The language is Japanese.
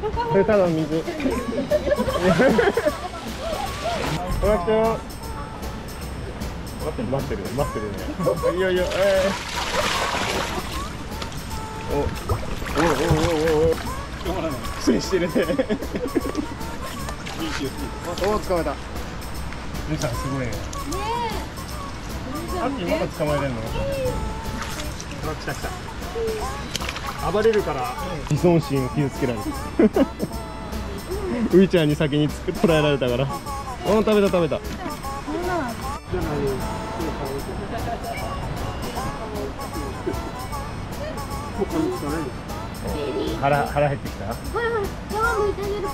それただの水。ほら来たよ。待ってるね。いいよいいよ。お。苦戦してるね。お、捕まえた。ルちゃんすごいね。さっきまだ捕まえれんの？来た。暴れるから自尊心を傷つけられる。ういちゃんに先に捕らえられたから。食べた。腹減ってきた？ ほら、皮むいてあげるから。